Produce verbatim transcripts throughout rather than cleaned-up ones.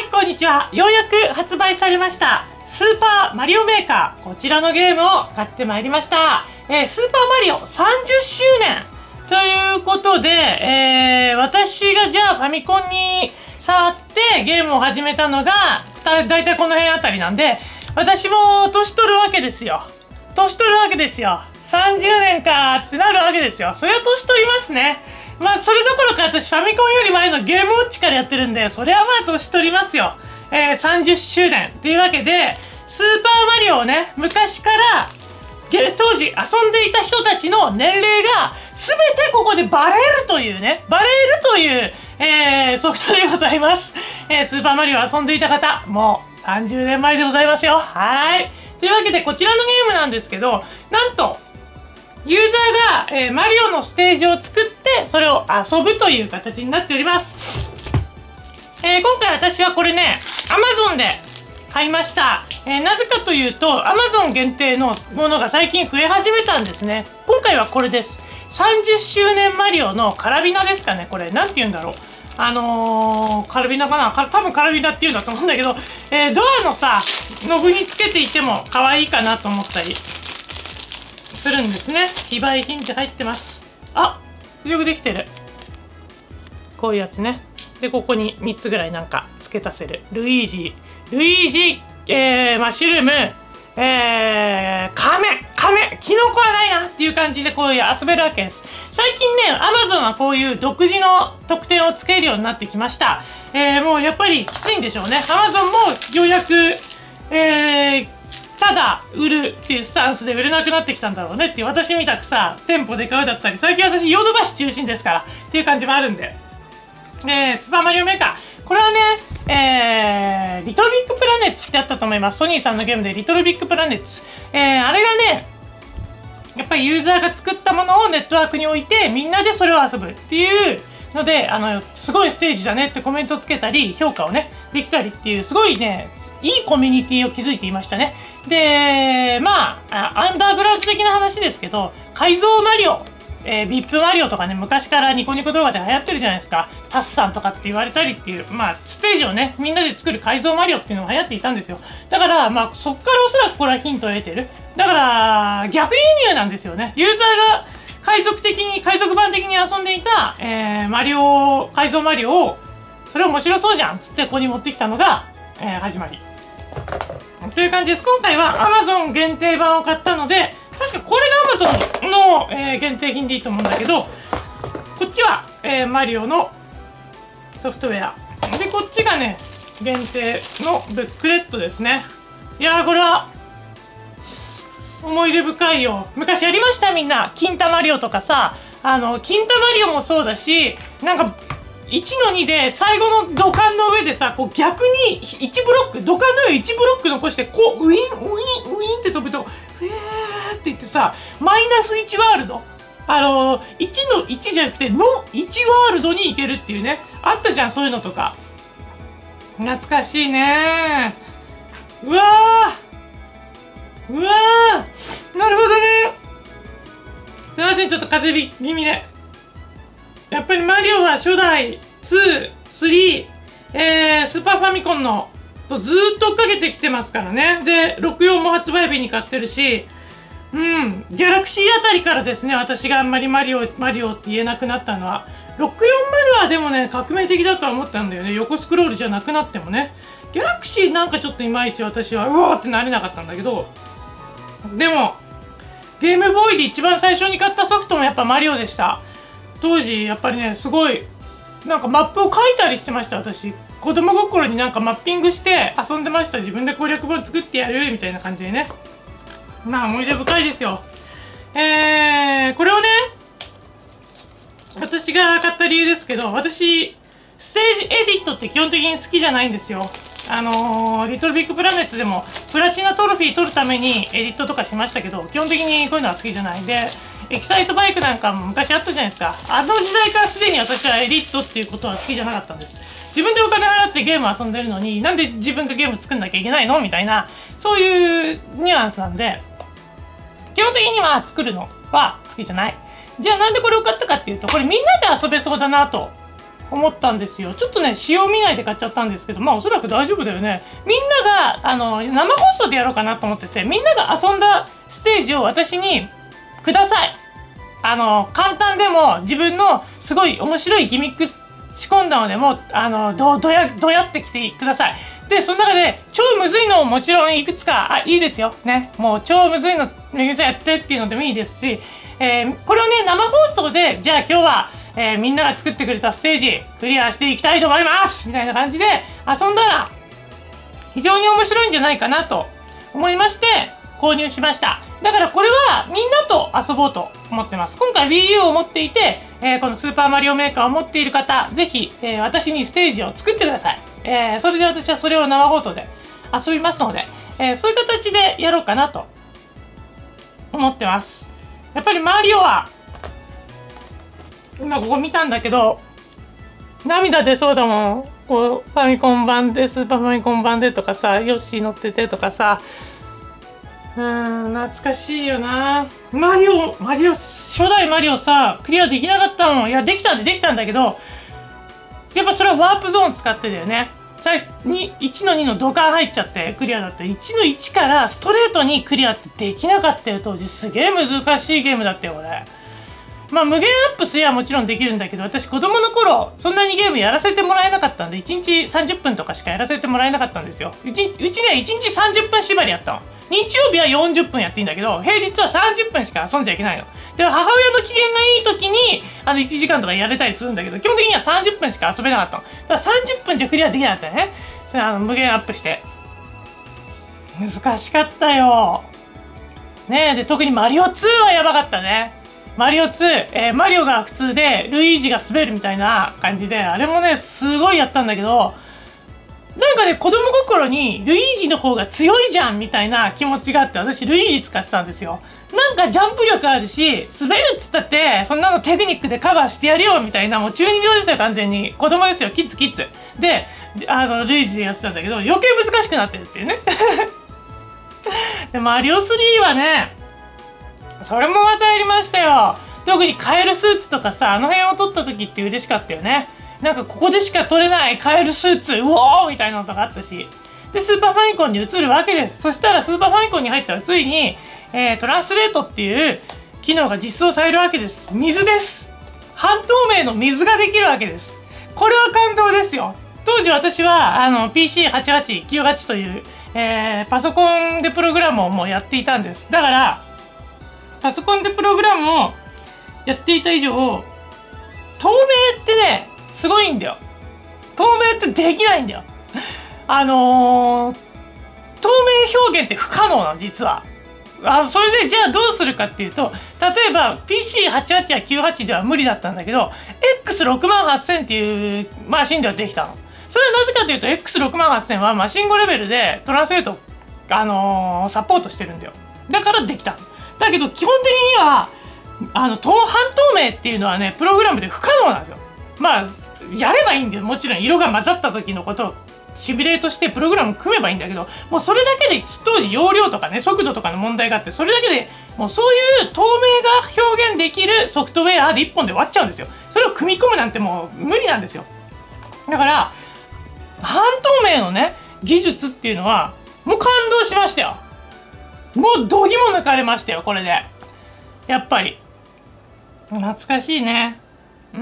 はいこんにちは。ようやく発売されましたスーパーマリオメーカー、こちらのゲームを買ってまいりました。えー、スーパーマリオさんじゅっしゅうねんということで、えー、私がじゃあファミコンに触ってゲームを始めたのがだだいたいこの辺あたりなんで、私も年取るわけですよ。年取るわけですよ。さんじゅうねんかーってなるわけですよ。それは年取りますね。まあそれどころか私ファミコンより前のゲームウォッチからやってるんで、それはまあ年取りますよ。えー、さんじゅっしゅうねんっていうわけで、スーパーマリオをね、昔から当時遊んでいた人たちの年齢が全てここでバレるというね、バレるという、えー、ソフトでございます。えー、スーパーマリオを遊んでいた方、もうさんじゅうねんまえでございますよ。はい。というわけでこちらのゲームなんですけど、なんとユーザーが、えー、マリオのステージを作ってそれを遊ぶという形になっております。えー、今回私はこれね Amazon で買いました。えー、なぜかというと Amazon 限定のものが最近増え始めたんですね。今回はこれです。さんじゅっしゅうねんマリオのカラビナですかね。これなんて言うんだろう、あのー、カラビナかな、か多分カラビナって言うんだと思うんだけど、えー、ドアのさノブにつけていても可愛いかなと思ったりするんですね。非売品って入ってます。あ、よくできてる。こういうやつね。でここにみっつぐらいなんか付け足せる。ルイージルイージ、えー、マッシュルーム、えー、カメカメキノコはないなっていう感じでこういう遊べるわけです。最近ね Amazon はこういう独自の特典をつけるようになってきました。えー、もうやっぱりきついんでしょうね。 Amazon もようやく、えー、ただ売るっていうスタンスで売れなくなってきたんだろうねっていう、私みたくさ店舗で買うだったり、最近私ヨドバシ中心ですからっていう感じもあるんで、えー、スーパーマリオメーカー、これはね、えー、リトルビッグプラネッツってあったと思います。ソニーさんのゲームでリトルビッグプラネッツ、えー、あれがねやっぱりユーザーが作ったものをネットワークに置いてみんなでそれを遊ぶっていうので、あのすごいステージだねってコメントつけたり評価をねできたりっていう、すごいねいいコミュニティを築いていましたね。でまあアンダーグラウンド的な話ですけど、改造マリオ、えー、ビップマリオとかね、昔からニコニコ動画で流行ってるじゃないですか。タスさんとかって言われたりっていう、まあステージをねみんなで作る改造マリオっていうのが流行っていたんですよ。だからまあそっからおそらくこれはヒントを得てる。だから逆輸入なんですよね。ユーザーが海賊的に海賊版的に遊んでいた、えー、マリオ改造マリオをそれ面白そうじゃんっつってここに持ってきたのが、えー、始まりという感じです。今回は Amazon 限定版を買ったので、確かこれが Amazon の、えー、限定品でいいと思うんだけど、こっちは、えー、マリオのソフトウェアで、こっちがね限定のブックレットですね。いやーこれは思い出深いよ。昔やりました、みんな。金太マリオとかさ、あの金太マリオもそうだし、なんかいちのにで最後の土管の上でさ、こう逆にいちブロック、土管の上いちブロック残してこうウィンウィンウィンって飛ぶとふえーって言ってさ、マイナスいちワールド、あのー、いちのいちじゃなくてのいちワールドに行けるっていうね、あったじゃんそういうのとか。懐かしいねー。うわーうわー、なるほどね。すいません、ちょっと風邪気味で。やっぱりマリオは初代に、さん、えー、スーパーファミコンのとずーっと追っかけてきてますからね。でろくじゅうよんも発売日に買ってるし、うん、ギャラクシーあたりからですね、私があんまりマリオマリオって言えなくなったのは。ろくじゅうよんまではでもね革命的だとは思ったんだよね。横スクロールじゃなくなってもね。ギャラクシーなんかちょっといまいち私はうわーってなれなかったんだけど、でもゲームボーイで一番最初に買ったソフトもやっぱマリオでした。当時やっぱりねすごいなんかマップを描いたりしてました。私子供心になんかマッピングして遊んでました。自分で攻略本作ってやるみたいな感じでね。まあ思い出深いですよ。えー、これをね私が買った理由ですけど、私ステージエディットって基本的に好きじゃないんですよ。あのー、リトルビッグプラネッツでもプラチナトロフィー取るためにエディットとかしましたけど、基本的にこういうのは好きじゃない。でエキサイトバイクなんかも昔あったじゃないですか。あの時代からすでに私はエディットっていうことは好きじゃなかったんです。自分でお金払ってゲーム遊んでるのになんで自分がゲーム作んなきゃいけないのみたいな、そういうニュアンスなんで基本的には作るのは好きじゃない。じゃあなんでこれを買ったかっていうと、これみんなで遊べそうだなと思ったんですよ。ちょっとね仕様見ないで買っちゃったんですけど、まあおそらく大丈夫だよね。みんながあの生放送でやろうかなと思ってて、みんなが遊んだステージを私にください。あの簡単でも自分のすごい面白いギミック仕込んだのでもあのどどやどやってきてください。でその中で超むずいのももちろんいくつかあいいですよね。もう超むずいのめぐみさんやってっていうのでもいいですし、えー、これをね生放送でじゃあ今日は、えー、みんなが作ってくれたステージクリアしていきたいと思いますみたいな感じで遊んだら非常に面白いんじゃないかなと思いまして購入しました。だからこれはみんなと遊ぼうと思ってます。今回 WiiU を持っていて、えー、このスーパーマリオメーカーを持っている方、ぜひ、えー、私にステージを作ってください。えー、それで私はそれを生放送で遊びますので、えー、そういう形でやろうかなと思ってます。やっぱりマリオは、今ここ見たんだけど、涙出そうだもん。こう、ファミコン版で、スーパーファミコン版でとかさ、ヨッシー乗っててとかさ、うーん、懐かしいよな。マリオ、マリオ、初代マリオさ、クリアできなかったもん。いや、できたんでできたんだけど、やっぱそれはワープゾーン使ってだよね。最初にいちのにのドカン入っちゃってクリアだった。いちのいちからストレートにクリアってできなかったよ、当時。すげえ難しいゲームだったよ、これ。まあ無限アップすりゃもちろんできるんだけど、私子供の頃そんなにゲームやらせてもらえなかったんで、いちにちさんじゅっぷんとかしかやらせてもらえなかったんですよ。うち、うちね、いちにちさんじゅっぷん縛りやったの。日曜日はよんじゅっぷんやっていいんだけど、平日はさんじゅっぷんしか遊んじゃいけないの。で、母親の機嫌がいい時に、あのいちじかんとかやれたりするんだけど、基本的にはさんじゅっぷんしか遊べなかったの。だからさんじゅっぷんじゃクリアできなかったよね。それあの無限アップして。難しかったよ。ねえ、で、特にマリオツーはやばかったね。マリオツー、えー、マリオが普通で、ルイージが滑るみたいな感じで、あれもね、すごいやったんだけど、なんかね、子供心にルイージの方が強いじゃんみたいな気持ちがあって、私ルイージ使ってたんですよ。なんかジャンプ力あるし、滑るっつったって、そんなのテクニックでカバーしてやるよみたいな、もう中二病ですよ、完全に。子供ですよ、キッズキッズ。で、あの、ルイージでやってたんだけど、余計難しくなってるっていうね。で、マリオスリーはね、それもまたやりましたよ。特にカエルスーツとかさ、あの辺を取った時って嬉しかったよね。なんかここでしか取れないカエルスーツ、うおーみたいなのとかあったし。で、スーパーファミコンに移るわけです。そしたらスーパーファミコンに入ったらついに、えー、トランスレートっていう機能が実装されるわけです。水です。半透明の水ができるわけです。これは感動ですよ。当時私はあの ピーシーはちはちきゅうはち という、えー、パソコンでプログラムをもうやっていたんです。だから、パソコンでプログラムをやっていた以上、透明ってね、すごいんだよ。透明ってできないんだよ。あのー、透明表現って不可能なの、実は。あそれでじゃあどうするかっていうと、例えば ピーシーはちはち やきゅうはちでは無理だったんだけど エックスろくまんはっせん っていうマシンではできたの。それはなぜかというと エックスろくまんはっせん はマシン語レベルでトランスレート、あのー、サポートしてるんだよ。だからできた。だけど基本的にはあの半透明っていうのはね、プログラムで不可能なんですよ。まあやればいいんだよ。もちろん色が混ざった時のことをシミュレートしてプログラム組めばいいんだけど、もうそれだけで当時容量とかね、速度とかの問題があって、それだけでもうそういう透明が表現できるソフトウェアでいっぽんで終わっちゃうんですよ。それを組み込むなんてもう無理なんですよ。だから半透明のね技術っていうのはもう感動しましたよ。もう度肝抜かれましたよ、これで。やっぱり懐かしいね。うん、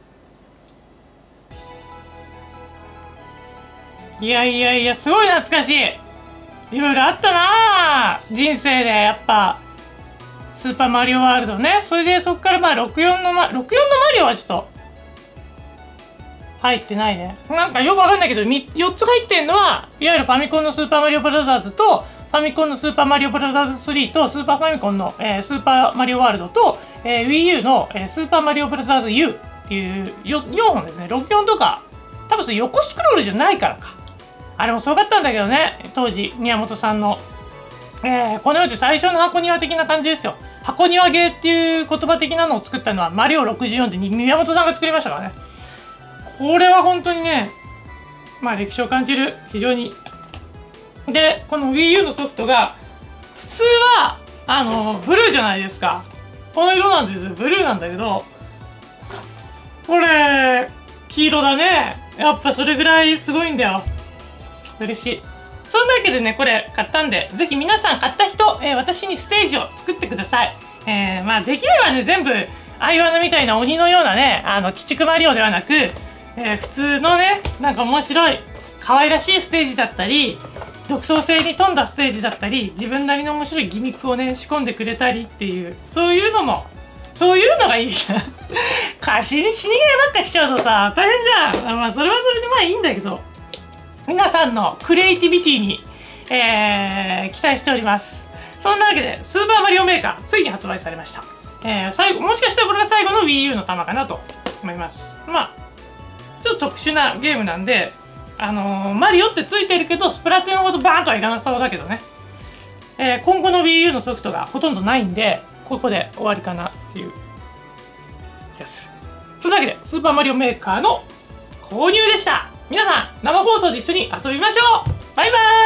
いやいやいや、すごい懐かしい。いろいろあったなぁ、人生で。やっぱスーパーマリオワールドね。それでそっからまあろくじゅうよんの、ま、ろくじゅうよんのマリオはちょっと入ってないね。なんかよくわかんないけどよっつ入ってんのは、いわゆるファミコンのスーパーマリオブラザーズとファミコンのスーパーマリオブラザーズスリーとスーパーファミコンの、えー、スーパーマリオワールドと、えー、WiiU の、えー、スーパーマリオブラザーズ U っていう よん, よんほんですね。ろくじゅうよんとか多分それ横スクロールじゃないからか。あれもすごかったんだけどね、当時宮本さんの、えー、この世で最初の箱庭的な感じですよ。箱庭ゲーっていう言葉的なのを作ったのはマリオろくじゅうよんで宮本さんが作りましたからね。これは本当にね、まあ歴史を感じる、非常に。で、この WiiU のソフトが普通はあのブルーじゃないですか。この色なんです。ブルーなんだけど、これ黄色だね。やっぱそれぐらいすごいんだよ。嬉しい。そんなわけでね、これ買ったんで、ぜひ皆さん買った人、えー、私にステージを作ってください。えー、まあできればね、全部アイワナみたいな鬼のようなね、あの鬼畜マリオではなく、えー、普通のね、なんか面白い可愛らしいステージだったり、独創性に富んだステージだったり、自分なりの面白いギミックをね仕込んでくれたりっていう、そういうのもそういうのがいいじゃん。かし死にがいばっか来ちゃうとさ大変じゃん。まあそれはそれでまあいいんだけど、皆さんのクリエイティビティに、えー、期待しております。そんなわけでスーパーマリオメーカーついに発売されました。えー、最後もしかしたらこれが最後の WiiU の玉かなと思います。まあちょっと特殊なゲームなんで、あのー、マリオってついてるけどスプラトゥーンほどバーンとはいかなそうだけどね、えー、今後の WiiU のソフトがほとんどないんで、ここで終わりかなっていう気がする。そんなわけでスーパーマリオメーカーの購入でした。皆さん生放送で一緒に遊びましょう。バイバーイ。